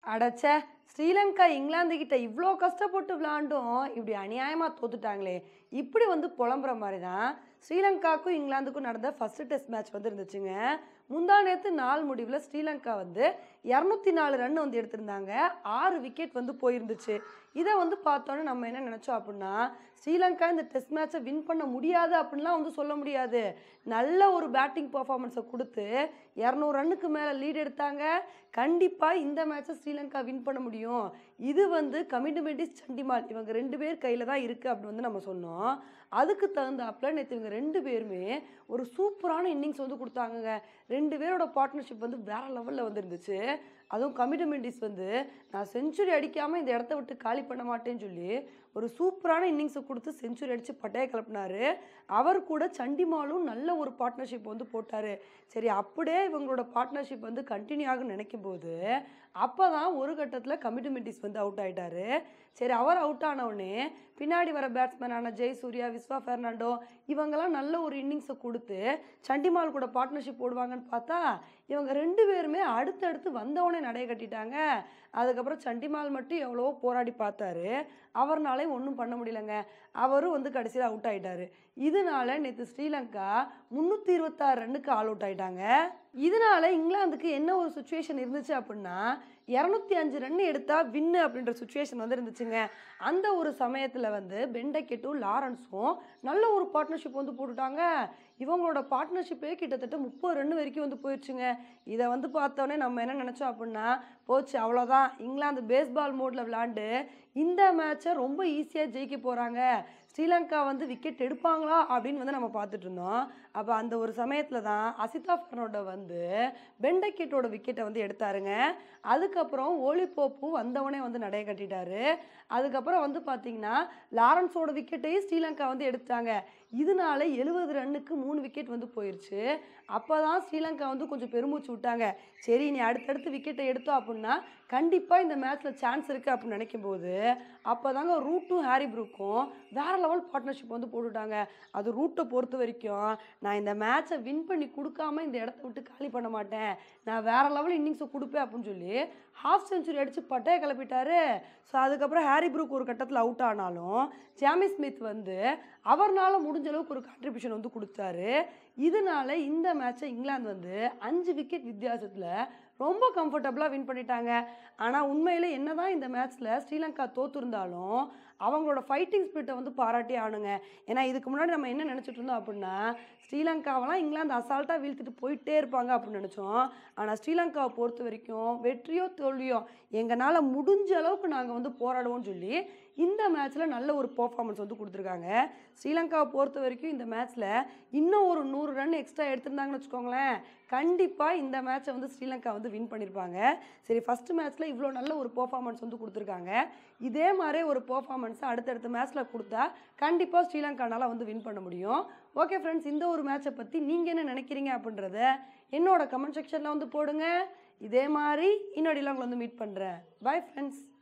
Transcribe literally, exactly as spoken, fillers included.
அடச்சே! ஸ்ரீலங்கா இங்கிலாந்து கிட்ட இவ்ளோ கஷ்டப்பட்டு விளையாண்டும், இப்படி அநியாயமா தோத்துட்டாங்களே! இப்படி வந்து புலம்புற மாரி தான், ஸ்ரீலங்காவுக்கும் இங்கிலாந்துக்கும் நடந்த ஃபர்ஸ்ட் டெஸ்ட் மேட்ச் வந்து இருந்துச்சுங்க. முந்தா நேத்து நாள் முடிவுல ஸ்ரீலங்கா வந்து இருநூற்று நான்கு ரன் வந்து எடுத்திருந்தாங்க. ஆறு விக்கெட் வந்து போயிருந்துச்சு. இத வந்து பார்த்தோனே நம்ம என்ன நெனச்சோம் அப்புட்ன்னா, ஸ்ரீலங்கா இந்த டெஸ்ட் மேட்ச வின் பண்ண முடியாது அப்புட்ன்லாம் வந்து சொல்ல முடியாது. நல்ல ஒரு பேட்டிங் பெர்ஃபார்மன்ஸ குடுத்து இருநூறு ரன்னுக்கு மேல லீட் எடுத்தாங்க. கண்டிப்பா இந்த மேட்ச ஸ்ரீலங்கா வின் பண்ண முடியும். இது வந்து கமிண்டு மெண்டிஸ், சண்டிமால் இவங்க ரெண்டு பேர் கையில தான் இருக்கு அப்படின்னு வந்து நம்ம சொன்னோம். அதுக்கு தகுந்தாப்புல நேத்து இவங்க ரெண்டு பேருமே ஒரு சூப்பரான இன்னிங்ஸ் வந்து குடுத்தாங்கங்க. ரெண்டு பேரோட பார்ட்னர்ஷிப் வந்து வேற லெவல்ல வந்து இருந்துச்சு. அதுவும் கமிண்டு மெண்டிஸ் வந்து நான் செஞ்சுரி அடிக்காம இந்த இடத்த விட்டு காலி பண்ண மாட்டேன்னு சொல்லி, ஒரு சூப்பரான இன்னிங்ஸ குடுத்து செஞ்சுரி அடிச்சு பட்டைய கிளப்புனாரு. அவர் கூட சண்டிமாலும் நல்ல ஒரு பார்ட்னர்ஷிப் வந்து போட்டாரு. சரி அப்படியே இவங்களோட பார்ட்னர்ஷிப் வந்து கன்டின்யூ ஆகும்னு நினைக்கும்போது, அப்பதான் ஒரு கட்டத்தில கமிண்டு மெண்டிஸ் வந்து அவுட் ஆயிட்டாரு. சரி அவர் அவுட் ஆன உடனே, பின்னாடி வர பேட்ஸ்மேனான ஜெயசூர்யா, விஸ்வா பெர்னாண்டோ இவங்கலாம் நல்ல ஒரு இன்னிங்ஸ குடுத்து, சண்டிமால் கூட பார்ட்னர்ஷிப் போடுவாங்கன்னு பார்த்தா, இவங்க ரெண்டு பேருமே அடுத்தடுத்து வந்தவுடனே நடைய கட்டிட்டாங்க. அதுக்கப்புறம் சண்டிமால் மட்டும் எவ்வளவோ போராடி பார்த்தாரு. அவர்னாலயும் ஒண்ணும் பண்ண முடியலங்க. அவரும் வந்து கடைசியில அவுட் ஆயிட்டாரு. இதனால நேத்து ஸ்ரீலங்கா முன்னூற்று இருபத்தி ஆறு ரன்னுக்கு ஆல் அவுட் ஆயிட்டாங்க. இதனால இங்கிலாந்துக்கு என்ன ஒரு சிச்சுவேஷன் இருந்துச்சு அப்புட்ன்னா, இருநூற்று ஐந்து ரன் எடுத்தா வின்னு அப்படின்ற சிச்சுவேஷன் வந்து இருந்துச்சுங்க. அந்த ஒரு சமயத்தில வந்து பெண்டக்கெட்டும், லாரன்ஸும் நல்ல ஒரு பார்ட்னர்ஷிப் வந்து போட்டுட்டாங்க. இவங்களோட பார்ட்னர்ஷிப்பே கிட்டத்தட்ட முப்பது ரன் வரைக்கும் வந்து போயிருச்சுங்க. இத வந்து பார்த்தோனே நம்ம என்ன நெனச்சோம் அப்புட்ன்னா, போச்சு அவ்வளோதான் இங்கிலாந்து பேஸ்பால் மோட்ல விளையாண்டு இந்த மேட்ச ரொம்ப ஈஸியா ஜெயிக்க போறாங்க. ஸ்ரீலங்கா வந்து விக்கெட் எடுப்பாங்களா? அப்படின்னு வந்து நம்ம பார்த்துட்டு இருந்தோம். அப்ப அந்த ஒரு சமயத்தில தான் அசிதா பெர்னாண்டோ வந்து பெண்டக்கெட்டோட விக்கெட்ட வந்து எடுத்தாருங்க. அதுக்கப்புறம் ஓலி போப்பு வந்தவனே வந்து நடைய கட்டிட்டாரு. அதுக்கப்புறம் வந்து பார்த்தீங்கன்னா, லாரன்ஸோட விக்கெட்டையும் ஸ்ரீலங்கா வந்து எடுத்துட்டாங்க. இதனால எழுபது ரன்னுக்கு மூணு விக்கெட் வந்து போயிருச்சு. அப்பதான் ஸ்ரீலங்கா வந்து கொஞ்சம் பெருமூச்சு விட்டாங்க. சரி இனி அடுத்தடுத்து விக்கெட்ட எடுத்தோம் அப்புட்ன்னா, கண்டிப்பா இந்த மேட்ச்ல சான்ஸ் இருக்கு அப்படின்னு நினைக்கும்போது, அப்பதாங்க ரூட்டும், ஹாரி ப்ரூக்கும் வேற லெவல் பார்ட்னர்ஷிப் வந்து போட்டுட்டாங்க. அது ரூட்ட பொறுத்தவரைக்கும், நான் இந்த மேட்ச வின் பண்ணி குடுக்காம இந்த இடத்த விட்டு காலி பண்ண மாட்டேன். நான் வேற லெவல் இன்னிங்ஸ குடுப்பேன் அப்படின்னு சொல்லி, ஹாஃப் செஞ்சுரி அடிச்சு பட்டைய கிளப்பிட்டாரு. ஸோ அதுக்கப்புறம் ஹாரி ப்ரூக் ஒரு கட்டத்தில அவுட் ஆனாலும், ஜேமி ஸ்மித் வந்து அவர்னால முடிஞ்ச அளவுக்கு ஒரு கான்ட்ரிபியூஷன் வந்து குடுத்தாரு. இதனால இந்த மேட்ச இங்கிலாந்து வந்து அஞ்சு விக்கெட் வித்தியாசத்தில ரொம்ப கம்ஃபர்டபுளா வின் பண்ணிட்டாங்க. ஆனா உண்மையிலே என்னதான் இந்த மேட்ச்ல ஸ்ரீலங்கா தோத்துருந்தாலும், அவங்களோட ஃபைட்டிங் ஸ்பிரிட்ட வந்து பாராட்டியே ஆகணுங்க. ஏன்னா இதுக்கு முன்னாடி நம்ம என்ன நெனச்சுட்டு இருந்தோம் அப்புட்ன்னா, ஸ்ரீலங்காவலாம் இங்கிலாந்து அசால்ட்டா வீழ்த்திட்டு போயிட்டே இருப்பாங்க அப்படின்னு நெனச்சோம். ஆனா ஸ்ரீலங்காவ பொறுத்தவரைக்கும் வெற்றியோ, தோல்வியோ எங்கனால முடிஞ்ச அளவுக்கு நாங்க வந்து போராடுவோம்னு சொல்லி, இந்த மேட்ச்ல நல்ல ஒரு பெர்ஃபார்மன்ஸ் வந்து குடுத்துருக்காங்க. ஸ்ரீலங்காவ பொறுத்தவரைக்கும் இந்த மேட்ச்ல இன்னும் ஒரு நூறு ரன் எக்ஸ்ட்ரா எடுத்திருந்தாங்கன்னு வச்சுக்கோங்களேன், கண்டிப்பா இந்த மேட்ச வந்து ஸ்ரீலங்கா வந்து வின் பண்ணியிருப்பாங்க. சரி ஃபர்ஸ்ட் மேட்ச்ல இவ்ளோ நல்ல ஒரு பெர்ஃபார்மன்ஸ் வந்து குடுத்துருக்காங்க. இதே மாரி ஒரு பெர்ஃபார்மன்ஸ அடுத்தடுத்த மேட்ச்ல குடுத்தா, கண்டிப்பா ஸ்ரீலங்கானால வந்து வின் பண்ண முடியும். ஓகே ஃப்ரெண்ட்ஸ், இந்த ஒரு மேட்ச பத்தி நீங்க என்ன நெனைக்கிறீங்க அப்படின்றத என்னோட கமெண்ட் செக்ஷன்ல வந்து போடுங்க. இதே மாரி இன்னொடில உங்கள வந்து மீட் பண்றேன். Bye friends.